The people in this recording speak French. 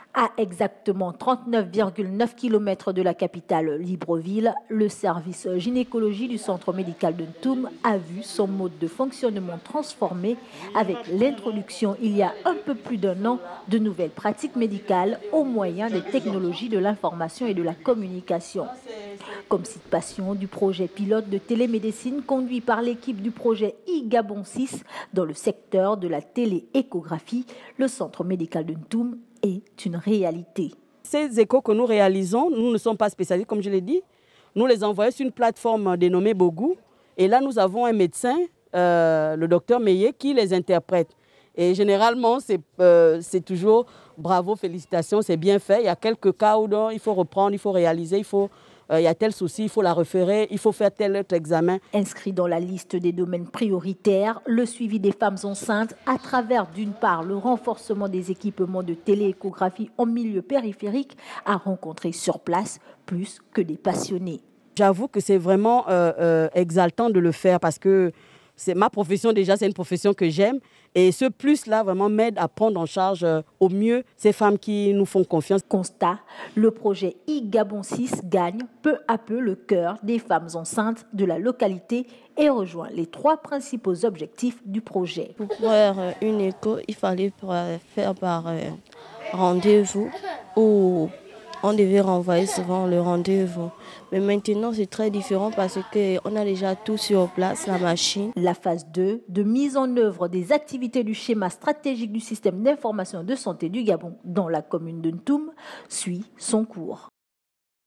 À exactement 39,9 km de la capitale Libreville, le service gynécologie du centre médical de Ntoum a vu son mode de fonctionnement transformé avec l'introduction il y a un peu plus d'un an de nouvelles pratiques médicales au moyen des technologies de l'information et de la communication. Comme citation du projet pilote de télémédecine conduit par l'équipe du projet iGabon 6 dans le secteur de la télééchographie, le centre médical de Ntoum est une réalité. Ces échos que nous réalisons, nous ne sommes pas spécialisés, comme je l'ai dit. Nous les envoyons sur une plateforme dénommée Bogou. Et là, nous avons un médecin, le docteur Meillet, qui les interprète. Et généralement, c'est toujours bravo, félicitations, c'est bien fait. Il y a quelques cas où il faut reprendre, il faut réaliser, il y a tel souci, il faut la référer, il faut faire tel autre examen. Inscrit dans la liste des domaines prioritaires, le suivi des femmes enceintes à travers d'une part le renforcement des équipements de télééchographie en milieu périphérique a rencontré sur place plus que des passionnés. J'avoue que c'est vraiment exaltant de le faire parce que c'est ma profession déjà, c'est une profession que j'aime. Et ce plus-là vraiment m'aide à prendre en charge au mieux ces femmes qui nous font confiance. Constat, le projet iGabon 6 gagne peu à peu le cœur des femmes enceintes de la localité et rejoint les 3 principaux objectifs du projet. Pour faire une écho, il fallait faire par rendez-vous ou on devait renvoyer souvent le rendez-vous. Mais maintenant, c'est très différent parce qu'on a déjà tout sur place, la machine. La phase 2 de mise en œuvre des activités du schéma stratégique du système d'information de santé du Gabon dans la commune de Ntoum suit son cours.